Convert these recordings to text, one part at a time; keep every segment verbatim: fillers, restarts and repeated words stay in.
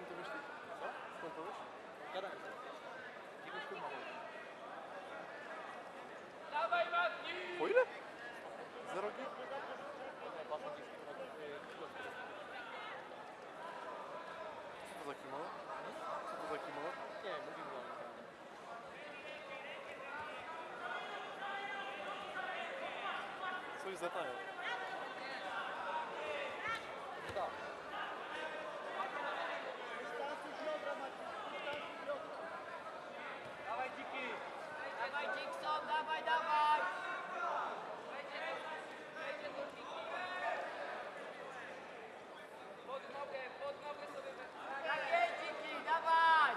Skąd to myślisz? Co? Skąd to wiesz? Gadałem sobie. Jakiegoś filmu. Dawaj, Matki! Po ile? Za rogi? Co to za kimono? Co to za kimono? Nie, mówimy o tym. Coś za tanio. Tak. Dawaj, Dziki! Dawaj, Dixon, dawaj, dawaj! Wejdzie do, wejdzie do Dziki. Pod nogę, pod nogę sobie weź. Tak jest, Dziki, dawaj!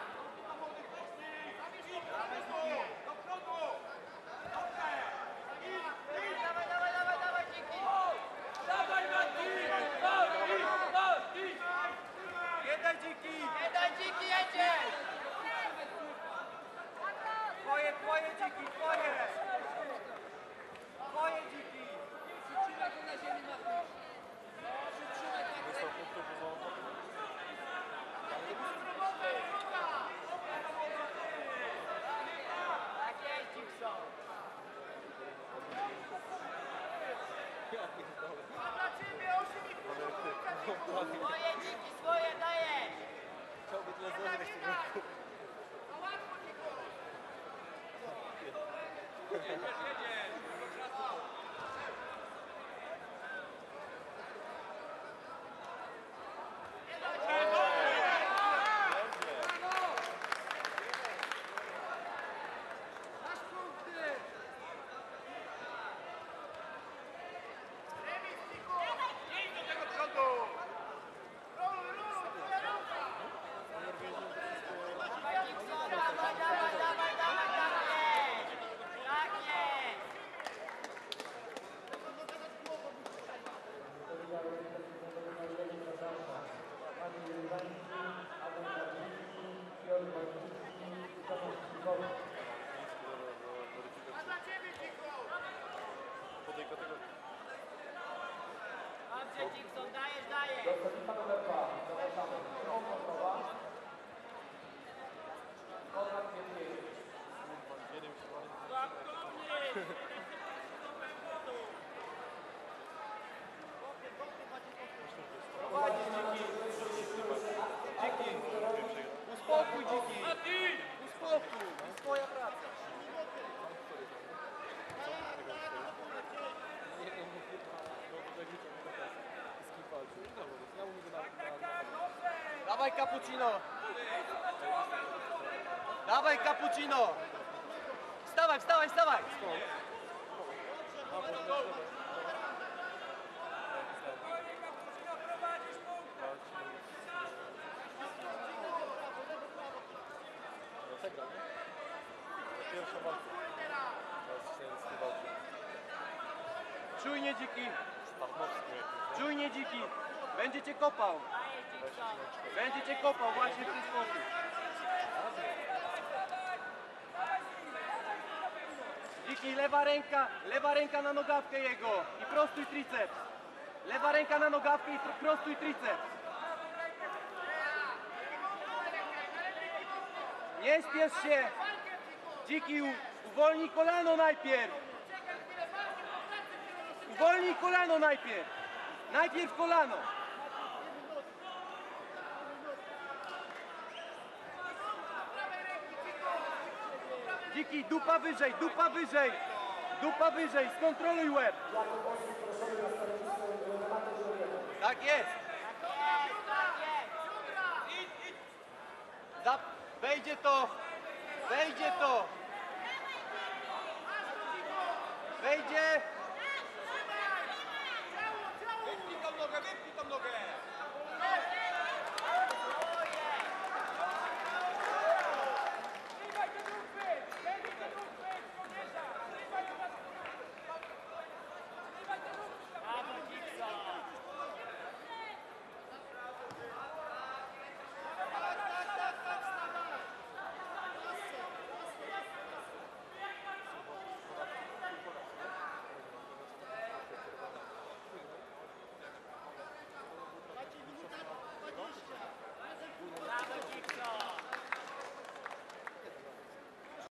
Do przodu! Dawaj, dawaj, dawaj, dawaj, Dziki! Dawaj, Mati! Mati! Mati! Nie daj, Dziki! Nie daj, Dziki, jedziesz! Twoje, twoje, Dziki, twoje! Twoje, Dziki! Przytrzymaj go na ziemi, Mati! Przytrzymaj go na Dostał punktów za Tak jest, Dixon! Dla ciebie osiem i pół! Swoje, Dziki, swoje dajesz! Chciałby tyle zrobić w tym roku. No łatwo, Dziko! Jedziesz, jedziesz! Masz punkty! Remis, Dziko! Idź do tego przodu! Roluj, roluj, twoja ręka! Dawaj, Dixon, dawaj, dawaj, dawaj, dawaj, tak jest! Tak jest! A dla ciebie, Dziko! Po tej kategorii. Dobrze, Dixon, dajesz, dajesz! Jeden się Dziki! Uspokój, Dziki! Uspokój! To jest twoja praca. Nie, no bo tak liczę, że to jest z kim walczył. Ja mu nie dam. Dawaj, cappuccino! Dawaj, cappuccino! Wstawaj, wstawaj, wstawaj! Przegrał, nie? Pierwsza walka. Teraz się nie walczy. Czujnie, Dziki! Stachmowski jakiś. Czujnie, Dziki! Będzie cię kopał! Będzie cię kopał właśnie w ten sposób. Dziki, lewa ręka, lewa ręka na nogawkę jego i prostuj triceps. Lewa ręka na nogawkę i prostuj triceps. Nie spiesz się! Dziki, u- uwolnij kolano najpierw! Uwolnij kolano najpierw! Najpierw kolano! Dziki, dupa wyżej, dupa wyżej! Dupa wyżej, skontroluj łeb! Tak jest! Zap, wejdzie to! Wejdzie to! Wejdzie! Wypnij tą nogę, wypnij tą nogę!